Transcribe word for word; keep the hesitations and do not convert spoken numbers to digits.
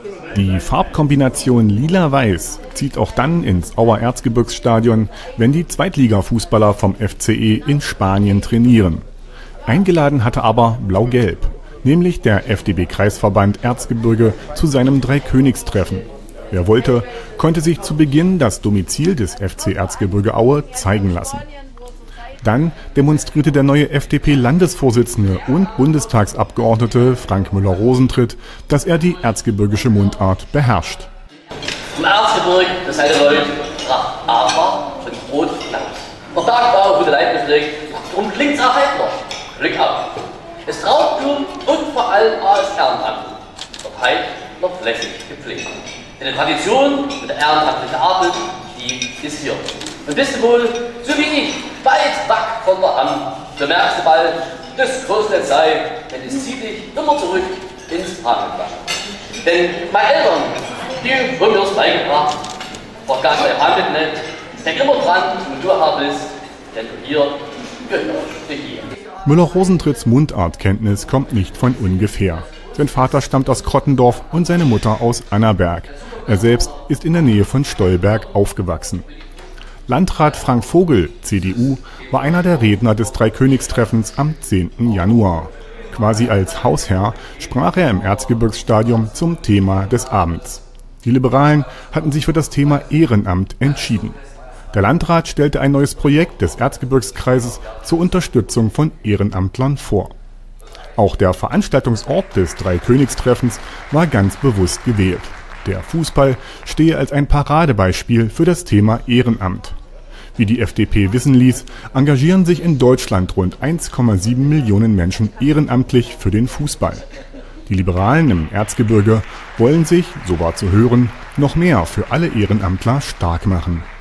Die Farbkombination lila-weiß zieht auch dann ins Auer Erzgebirgsstadion, wenn die Zweitliga-Fußballer vom F C E in Spanien trainieren. Eingeladen hatte aber Blau-Gelb, nämlich der F D B-Kreisverband Erzgebirge zu seinem Dreikönigstreffen. Wer wollte, konnte sich zu Beginn das Domizil des F C Erzgebirge Aue zeigen lassen. Dann demonstrierte der neue F D P-Landesvorsitzende und Bundestagsabgeordnete Frank Müller-Rosentritt, dass er die erzgebirgische Mundart beherrscht. Im Erzgebirge, das seid ihr Leute, tracht aber von Brot Glanz. Der Tagbau wurde Leibesweg, darum klingt's auch halt noch. Glück auf. Es Traumtum und vor allem als Ehrenamt. Wird heit noch flächig gepflegt. Denn die Tradition und der ehrenamtliche Adel, die ist hier. Und bist du wohl, so wie ich, weit weg von der Hand, so merkst du bald, das Großnetz sei, denn es zieht dich immer zurück ins Hahnenbach. Denn meine Eltern, die haben mir das beigebracht, vergaß dein Handel nicht, denk immer dran, wo du her bist, denn du hier gehörst du hier. Müller-Rosentritts Mundartkenntnis kommt nicht von ungefähr. Sein Vater stammt aus Krottendorf und seine Mutter aus Annaberg. Er selbst ist in der Nähe von Stolberg aufgewachsen. Landrat Frank Vogel, C D U, war einer der Redner des Dreikönigstreffens am zehnten Januar. Quasi als Hausherr sprach er im Erzgebirgsstadion zum Thema des Abends. Die Liberalen hatten sich für das Thema Ehrenamt entschieden. Der Landrat stellte ein neues Projekt des Erzgebirgskreises zur Unterstützung von Ehrenamtlern vor. Auch der Veranstaltungsort des Dreikönigstreffens war ganz bewusst gewählt. Der Fußball stehe als ein Paradebeispiel für das Thema Ehrenamt. Wie die F D P wissen ließ, engagieren sich in Deutschland rund eins Komma sieben Millionen Menschen ehrenamtlich für den Fußball. Die Liberalen im Erzgebirge wollen sich, so war zu hören, noch mehr für alle Ehrenamtler stark machen.